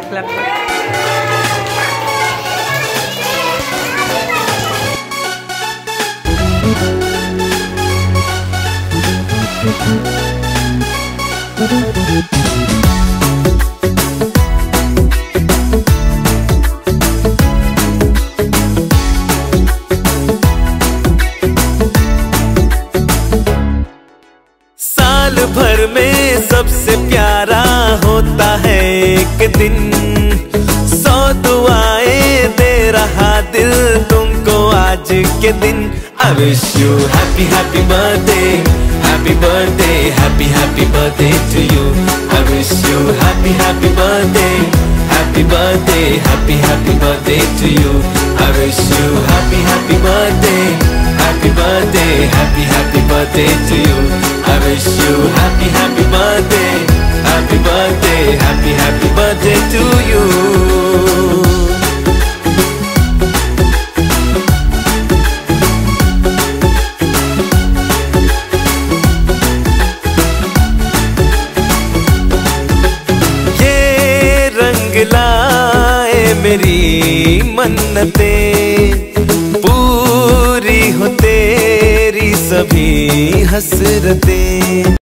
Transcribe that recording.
Clap कर। साल भर में सबसे प्यारा होता है एक दिन, 100 दुआएं दे रहा दिल तुमको आज के दिन। I wish you happy happy birthday, happy birthday, happy happy birthday to you. I wish you happy happy birthday, happy birthday, happy happy birthday to you. I wish you happy happy birthday, happy birthday, happy happy birthday to you. I wish you happy happy birthday, happy birthday, happy happy birthday to you. ये रंग लाए मेरी मन्नतें, पूरी हो तेरी सभी हसरतें।